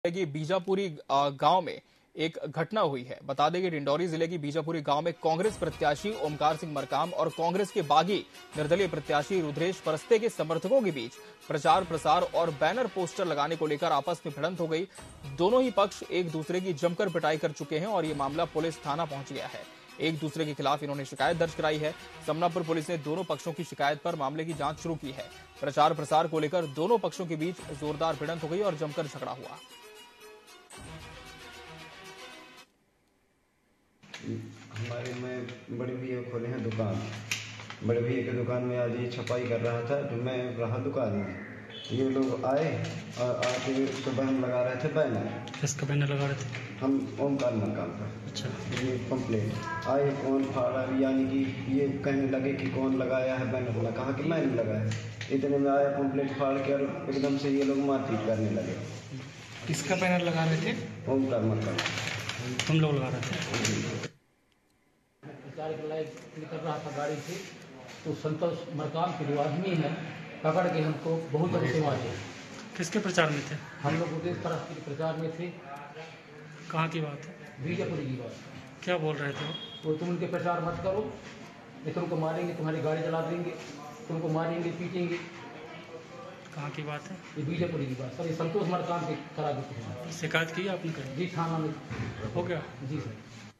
की बीजापुरी गांव में एक घटना हुई है। बता दें कि डिंडौरी जिले की बीजापुरी गांव में कांग्रेस प्रत्याशी ओमकार सिंह मरकाम और कांग्रेस के बागी निर्दलीय प्रत्याशी रुद्रेश परस्ते के समर्थकों के बीच प्रचार प्रसार और बैनर पोस्टर लगाने को लेकर आपस में भिड़ंत हो गई। दोनों ही पक्ष एक दूसरे की जमकर पिटाई कर चुके हैं और ये मामला पुलिस थाना पहुंच गया है। एक दूसरे के खिलाफ इन्होंने शिकायत दर्ज कराई है। समनापुर पुलिस ने दोनों पक्षों की शिकायत पर मामले की जांच शुरू की है। प्रचार प्रसार को लेकर दोनों पक्षों के बीच जोरदार भिड़ंत हो गई और जमकर झगड़ा हुआ। हमारे में बड़े भैया खोले हैं दुकान। बड़े भैया की दुकान में आज ये छपाई कर रहा था तो मैं रहा दुकान में। ये लोग आए और आके सुबह हम लगा रहे थे बैनर। किसका बैनर लगा रहे थे? हम ओमकार मरकाम का। अच्छा। ये कंप्लेंट आए कौन फाड़ा, यानी कि ये कहने लगे कि कौन लगाया है बैनर। मैं कहा कि मैंने लगाया। इतने में आया कंप्लेंट फाड़ के और एकदम से ये लोग मारपीट करने लगे। किसका बैनर लगा रहे थे? ओमकार मरकाम। तुम लोग लगा रहे थे? निकल रहा था गाड़ी से तो संतोष मरकाम के जो आदमी है पकड़ के हमको बहुत अच्छे मारे। किसके प्रचार में थे? हम लोग उद्देश्य परस्ती के प्रचार में थे। कहाँ की बात है? बीजापुरी की बात। क्या बोल रहे थे वो तुम उनके प्रचार मत करो, ये तुमको मारेंगे, तुम्हारी गाड़ी जला देंगे, तुमको मारेंगे पीटेंगे। कहाँ की बात है? ये बीजापुरी की बात। सर ये संतोष मरकाम के करा देते हैं। शिकायत की आपने? जी थाना में हो गया? जी सर।